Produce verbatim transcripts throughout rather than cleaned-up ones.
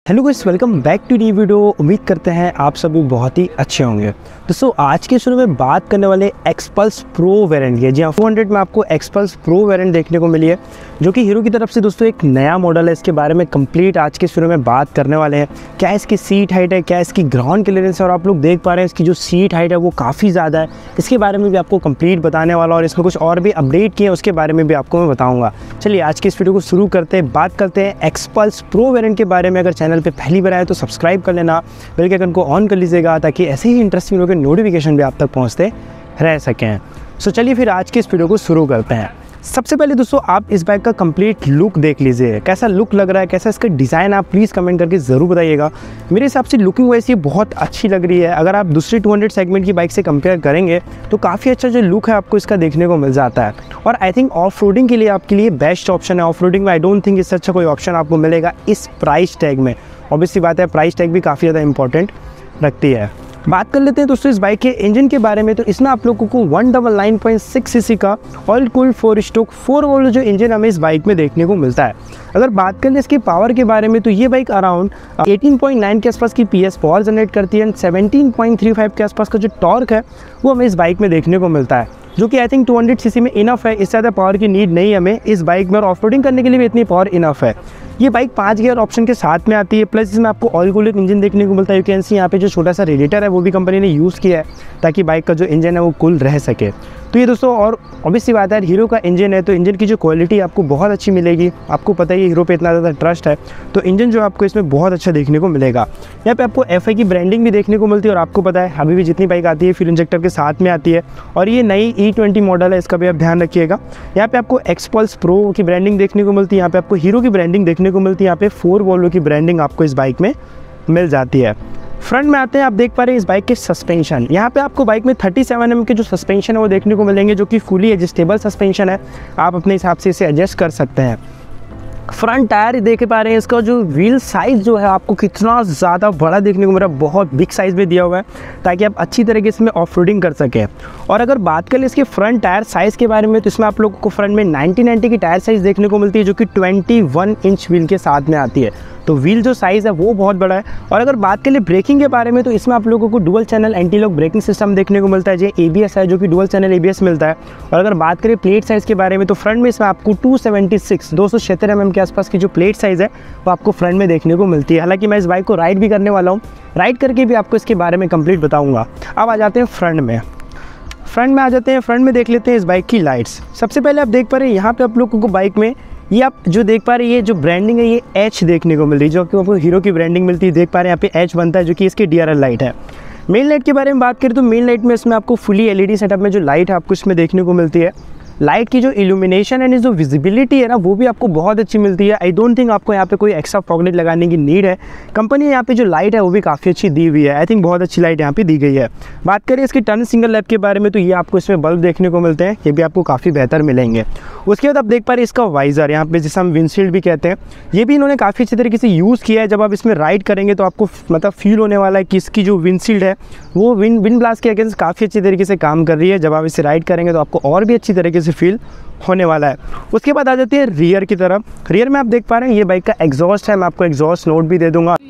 Hello guys, welcome back to new video. उम्मीद करते हैं आप सभी बहुत ही अच्छे होंगे। दोस्तों आज के शुरू में बात करने वाले एक्सपल्स प्रो वेरिएंट की, जी हाँ फोर हंड्रेड में आपको एक्सपल्स प्रो वेरिएंट देखने को मिली है, जो कि हीरो की तरफ से दोस्तों एक नया मॉडल है। इसके बारे में कंप्लीट आज के शुरू में बात करने वाले हैं। क्या इसकी सीट हाइट है, क्या इसकी ग्राउंड क्लियरेंस है, और आप लोग देख पा रहे हैं इसकी जो सीट हाइट है वो काफ़ी ज़्यादा है। इसके बारे में भी आपको कंप्लीट बताने वाला, और इसमें कुछ और भी अपडेट किए उसके बारे में भी आपको मैं बताऊँगा। चलिए आज के इस वीडियो को शुरू करते हैं। बात करते हैं एक्सपल्स प्रो वेरिएंट के बारे में। अगर चैनल पे पहली बार आए तो सब्सक्राइब कर लेना, बेल के आइकन को ऑन कर लीजिएगा, ताकि ऐसे ही इंटरेस्टिंग वीडियो के नोटिफिकेशन भी आप तक पहुंचते रह सकें। सो चलिए फिर आज के इस वीडियो को शुरू करते हैं। सबसे पहले दोस्तों आप इस बाइक का कंप्लीट लुक देख लीजिए, कैसा लुक लग रहा है, कैसा इसका डिज़ाइन, आप प्लीज़ कमेंट करके ज़रूर बताइएगा। मेरे हिसाब से लुकिंग वाइज ये बहुत अच्छी लग रही है। अगर आप दूसरी टू हंड्रेड सेगमेंट की बाइक से कंपेयर करेंगे तो काफ़ी अच्छा जो लुक है आपको इसका देखने को मिल जाता है। और आई थिंक ऑफ रोडिंग के लिए आपके लिए बेस्ट ऑप्शन है। ऑफ रोडिंग में आई डोंट थिंक इससे अच्छा कोई ऑप्शन आपको मिलेगा इस प्राइस टैग में। ऑब्वियसली बात है, प्राइस टैग भी काफ़ी ज़्यादा इंपॉर्टेंट रखती है। बात कर लेते हैं दोस्तों इस बाइक के इंजन के बारे में। तो इसमें आप लोगों को one double nine point six CC का oil cooled four stroke four volt जो इंजन हमें इस बाइक में देखने को मिलता है। अगर बात करें इसके पावर के बारे में तो ये bike around eighteen point nine के आसपास की पीएस पावर जनरेट करती है, and seventeen point three five के आसपास का जो टॉर्क है वो हमें इस बाइक में देखने को मिलता है, जो कि I think two hundred CC में इनफ है। इससे ज़्यादा पावर की नीड नहीं हमें इस बाइक में, और ऑफ रोडिंग करने के लिए भी इतनी पावर इनफ है। ये बाइक पाँच गियर ऑप्शन के साथ में आती है, प्लस इसमें आपको ऑयल कूल्ड इंजन देखने को मिलता है। यू कैन सी यहाँ पे जो छोटा सा रेडिएटर है वो भी कंपनी ने यूज़ किया है, ताकि बाइक का जो इंजन है वो कूल रह सके। तो ये दोस्तों, और ऑब्वियसली बात है हीरो का इंजन है तो इंजन की जो क्वालिटी आपको बहुत अच्छी मिलेगी। आपको पता ही हीरो पे इतना ज़्यादा ट्रस्ट है, तो इंजन जो आपको इसमें बहुत अच्छा देखने को मिलेगा। यहाँ पे आपको एफ आई की ब्रांडिंग भी देखने को मिलती है, और आपको पता है अभी भी जितनी बाइक आती है फ्यूल इंजेक्टर के साथ में आती है, और ये नई ई ट्वेंटी मॉडल है, इसका भी आप ध्यान रखिएगा। यहाँ पे आपको एक्सपल्स प्रो की ब्रांडिंग देखने को मिलती है, यहाँ पे आपको हीरो की ब्रांडिंग देखने को मिलती है, यहाँ पे फोर वोल्वो की ब्रांडिंग आपको इस बाइक में मिल जाती है। फ्रंट में आते हैं, आप देख पा रहे हैं इस बाइक के सस्पेंशन। यहाँ पे आपको बाइक में थर्टी सेवन एम के जो सस्पेंशन है वो देखने को मिलेंगे, जो कि फुली एडजस्टेबल सस्पेंशन है। आप अपने हिसाब से इसे एडजस्ट कर सकते हैं। फ्रंट टायर देख पा रहे हैं, इसका जो व्हील साइज़ जो है आपको कितना ज़्यादा बड़ा देखने को मिल रहा है, बहुत बिग साइज़ में दिया हुआ है, ताकि आप अच्छी तरीके से इसमें ऑफ रोडिंग कर सकें। और अगर बात करें इसके फ्रंट टायर साइज़ के बारे में तो इसमें आप लोगों को फ्रंट में नाइन्टी नाइन्टी की टायर साइज़ देखने को मिलती है, जो कि ट्वेंटी वन इंच व्हील के साथ में आती है। तो व्हील जो साइज़ है वो बहुत बड़ा है। और अगर बात करें ब्रेकिंग के बारे में तो इसमें आप लोगों को dual channel anti lock braking system देखने को मिलता है, जो एबीएस है, जो कि डुअल चैनल एबीएस मिलता है। और अगर बात करें प्लेट साइज़ के बारे में तो फ्रंट में इसमें आपको टू सेवेंटी सिक्स दो सौ छिहत्तर एम एम के आसपास की जो प्लेट साइज़ है वो आपको फ्रंट में देखने को मिलती है। हालांकि मैं इस बाइक को राइड भी करने वाला हूँ, राइड करके भी आपको इसके बारे में कंप्लीट बताऊँगा। अब आ जाते हैं फ्रंट में। फ्रंट में आ जाते हैं फ्रंट में देख लेते हैं इस बाइक की लाइट्स। सबसे पहले आप देख पा रहे हैं यहाँ पे आप लोगों को बाइक में ये आप जो देख पा रहे हैं, ये जो ब्रांडिंग है ये एच देखने को मिल रही है, जो कि आपको हीरो की ब्रांडिंग मिलती है। देख पा रहे हैं यहाँ पे एच बनता है, जो कि इसकी डी आर एल लाइट है। मेन लाइट के बारे में बात करें तो मेन लाइट में इसमें आपको फुली एलईडी सेटअप में जो लाइट है आपको इसमें देखने को मिलती है। लाइट की जो इल्यूमिनेशन एंड जो विजिबिलिटी है ना वो भी आपको बहुत अच्छी मिलती है। आई डोंट थिंक आपको यहाँ पे कोई एक्स्ट्रा फॉगलाइट लगाने की नीड है। कंपनी यहाँ पे जो लाइट है वो भी काफ़ी अच्छी दी हुई है। आई थिंक बहुत अच्छी लाइट यहाँ पे दी गई है। बात करें इसकी टर्न सिंगल लैप के बारे में तो ये आपको इसमें बल्ब देखने को मिलते हैं, ये भी आपको काफ़ी बेहतर मिलेंगे। उसके बाद आप देख पा रहे हैं इसका वाइज़र, यहाँ पे जिसे हम विंडशील्ड भी कहते हैं, ये भी इन्होंने काफ़ी अच्छी तरीके से यूज़ किया है। जब आप इसमें राइड करेंगे तो आपको मतलब फील होने वाला है कि इसकी जो विंडशील्ड है वो विंड विंड ब्लास्ट के अगेंस्ट काफ़ी अच्छी तरीके से काम कर रही है। जब आप इसे राइड करेंगे तो आपको और भी अच्छी तरीके से फील होने वाला है। उसके बाद आ जाती है रियर की तरफ। रियर में आप देख पा रहे हैं ये बाइक का एग्जॉस्ट है, मैं आपको एग्जॉस्ट नोट भी दे दूंगा।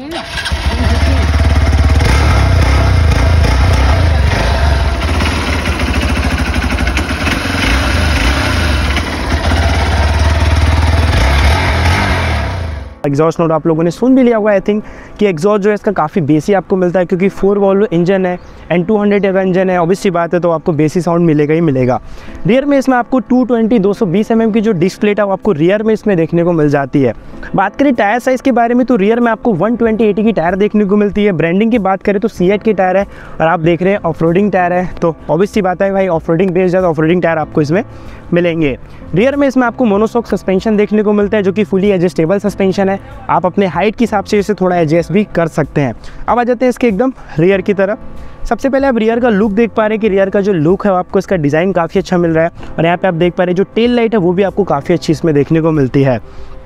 एग्जॉस्ट नोट आप लोगों ने सुन भी लिया होगा आई थिंक, कि एग्जॉस्ट जो है इसका काफ़ी बेसी आपको मिलता है, क्योंकि फोर वोल्वो इंजन है एंड टू हंड्रेड का इंजन है। ऑब्वियसली बात है तो आपको बेसी साउंड मिलेगा ही मिलेगा। रियर में इसमें आपको टू ट्वेंटी दो सौ बीस एम एम की जो डिस्क प्लेट है वो आपको रियर में इसमें देखने को मिल जाती है। बात करें टायर साइज़ के बारे में तो रियर में आपको वन ट्वेंटी एटी की टायर देखने को मिलती है। ब्रांडिंग की बात करें तो सी एट की टायर है, और आप देख रहे हैं ऑफ रोडिंग टायर है, तो ऑब्वियसली बात है भाई ऑफ रोडिंग बेस्ड है तो ऑफ रोडिंग टायर आपको इसमें मिलेंगे। रियर में इसमें आपको मोनोशॉक सस्पेंशन देखने को मिलता है, जो कि फुली एडजस्टेबल सस्पेंशन है। आप अपने हाइट के हिसाब से इसे थोड़ा एडजस्ट भी कर सकते हैं। अब आ जाते हैं इसके एकदम रियर की तरफ। सबसे पहले आप रियर का लुक देख पा रहे हैं कि रियर का जो लुक है आपको इसका डिज़ाइन काफ़ी अच्छा मिल रहा है। और यहाँ पे आप देख पा रहे हैं जो टेल लाइट है वो भी आपको काफ़ी अच्छी इसमें देखने को मिलती है।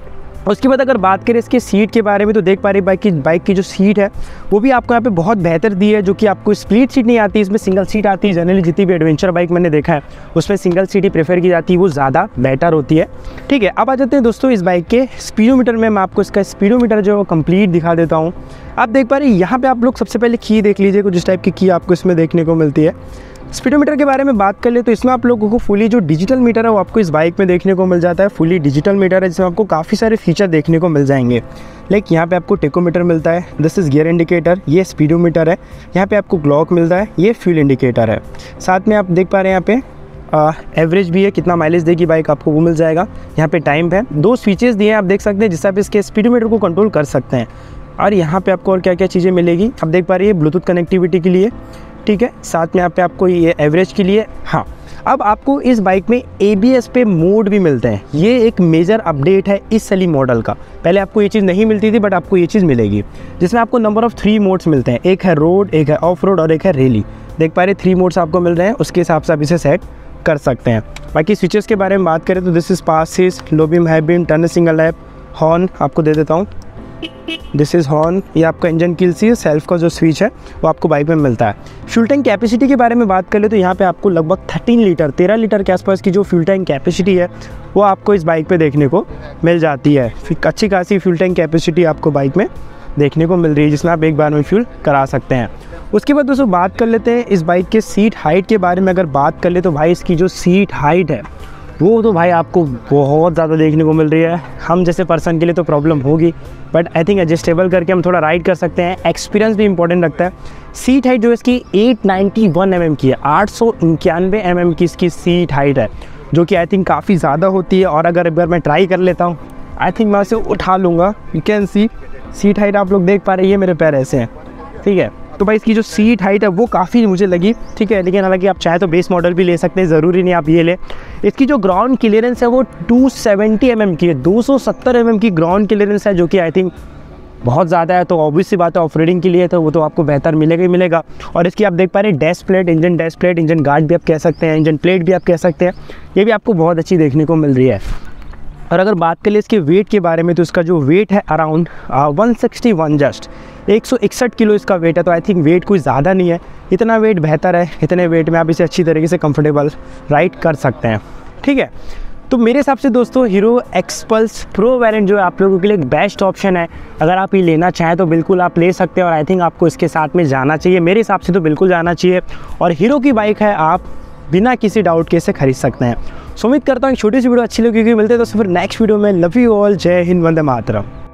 उसके बाद अगर बात करें इसके सीट के बारे में तो देख पा रहे बाइक की बाइक की जो सीट है वो भी आपको यहाँ पे बहुत बेहतर दी है, जो कि आपको स्प्लिट सीट नहीं आती, इसमें सिंगल सीट आती है। जनरली जितनी भी एडवेंचर बाइक मैंने देखा है उसमें सिंगल सीट ही प्रेफर की जाती है, वो ज़्यादा बेटर होती है। ठीक है, अब आ जाते हैं दोस्तों इस बाइक के स्पीडोमीटर में। मैं आपको इसका स्पीडोमीटर जो कंप्लीट दिखा देता हूँ। आप देख पा रहे हैं यहाँ पर आप लोग सबसे पहले की देख लीजिए, कुछ इस टाइप की की आपको इसमें देखने को मिलती है। स्पीडोमीटर के बारे में बात कर ले तो इसमें आप लोगों को फुली जो डिजिटल मीटर है वो आपको इस बाइक में देखने को मिल जाता है। फुली डिजिटल मीटर है जिसमें आपको काफ़ी सारे फीचर देखने को मिल जाएंगे। लाइक यहाँ पे आपको टेकोमीटर मिलता है, दिस इज़ गियर इंडिकेटर, ये स्पीडोमीटर है। यहाँ पे आपको क्लॉक मिलता है, ये फ्यूल इंडिकेटर है। साथ में आप देख पा रहे हैं यहाँ पे एवरेज भी है, कितना माइलेज देगी बाइक आपको वो मिल जाएगा। यहाँ पे टाइम है, दो स्विचेस दिए हैं आप देख सकते हैं जिससे आप इसके स्पीडोमीटर को कंट्रोल कर सकते हैं। और यहाँ पे आपको और क्या क्या चीज़ें मिलेगी आप देख पा रही है, ब्लूटूथ कनेक्टिविटी के लिए। ठीक है, साथ में यहाँ पे आपको ये एवरेज के लिए। हाँ, अब आपको इस बाइक में ए बी एस पे मोड भी मिलते हैं, ये एक मेजर अपडेट है इस सली मॉडल का। पहले आपको ये चीज़ नहीं मिलती थी बट आपको ये चीज़ मिलेगी, जिसमें आपको नंबर ऑफ थ्री मोड्स मिलते हैं। एक है रोड, एक है ऑफ रोड और एक है रैली। देख पा रहे थ्री मोड्स आपको मिल रहे हैं, उसके हिसाब से आप इसे सेट कर सकते हैं। बाकी स्विचेस के बारे में बात करें तो this is passes, low beam, high beam, turn signal lamp, horn आपको दे देता हूँ, दिस इज़ हॉर्न। ये आपका इंजन किल सी सेल्फ का जो स्विच है वो आपको बाइक में मिलता है। फ्यूल टैंक कैपेसिटी के बारे में बात कर ले तो यहाँ पे आपको लगभग थर्टीन लीटर तेरह लीटर के आसपास की जो फ्यूल टैंक कैपेसिटी है वो आपको इस बाइक पे देखने को मिल जाती है। फिर अच्छी खासी फ्यूल टैंक कैपेसिटी आपको बाइक में देखने को मिल रही है, जिसमें आप एक बार में फ्यूल करा सकते हैं। उसके बाद दोस्तों बात कर लेते हैं इस बाइक के सीट हाइट के बारे में। अगर बात कर ले तो भाई इसकी जो सीट हाइट है वो तो भाई आपको बहुत ज़्यादा देखने को मिल रही है। हम जैसे पर्सन के लिए तो प्रॉब्लम होगी बट आई थिंक एडजस्टेबल करके हम थोड़ा राइड कर सकते हैं। एक्सपीरियंस भी इंपॉर्टेंट रखता है। सीट हाइट जो इसकी आठ सौ इक्यानवे एम एम की है, आठ सौ इक्यानवे एम एम की इसकी सीट हाइट है, जो कि आई थिंक काफ़ी ज़्यादा होती है। और अगर एक बार मैं ट्राई कर लेता हूँ आई थिंक मैं उसे उठा लूँगा। You can see seat height आप लोग देख पा रहे हैं, मेरे पैर ऐसे हैं। ठीक है, तो भाई इसकी जो सीट हाइट है वो काफ़ी मुझे लगी। ठीक है, लेकिन हालांकि आप चाहे तो बेस मॉडल भी ले सकते हैं, ज़रूरी नहीं आप ये ले। इसकी जो ग्राउंड क्लियरेंस है वो दो सौ सत्तर एम एम की है, दो सौ सत्तर एम एम की ग्राउंड क्लियरेंस है, जो कि आई थिंक बहुत ज़्यादा है। तो ऑब्वियस सी बात है ऑफ रोडिंग के लिए तो वो तो आपको बेहतर मिलेगा ही मिलेगा। और इसकी आप देख पा रहे हैं dash plate, engine dash plate, engine guard भी आप कह सकते हैं, इंजन प्लेट भी आप कह सकते हैं, ये भी आपको बहुत अच्छी देखने को मिल रही है। और अगर बात करें इसके वेट के बारे में तो इसका जो वेट है around one sixty one just एक सौ इकसठ किलो इसका वेट है। तो आई थिंक वेट कोई ज़्यादा नहीं है, इतना वेट बेहतर है। इतने वेट में आप इसे अच्छी तरीके से कंफर्टेबल राइड कर सकते हैं। ठीक है, तो मेरे हिसाब से दोस्तों हीरो एक्सपल्स प्रो वेरिएंट जो है आप लोगों के लिए एक बेस्ट ऑप्शन है। अगर आप ये लेना चाहें तो बिल्कुल आप ले सकते हैं और आई थिंक आपको इसके साथ में जाना चाहिए। मेरे हिसाब से तो बिल्कुल जाना चाहिए और हीरो की बाइक है, आप बिना किसी डाउट के इसे खरीद सकते हैं। सो उम्मीद करता हूँ एक छोटी सी वीडियो अच्छी लगी, मिलते हैं दोस्तों फिर नेक्स्ट वीडियो में। लव यू ऑल, जय हिंद, वंदे मातरम।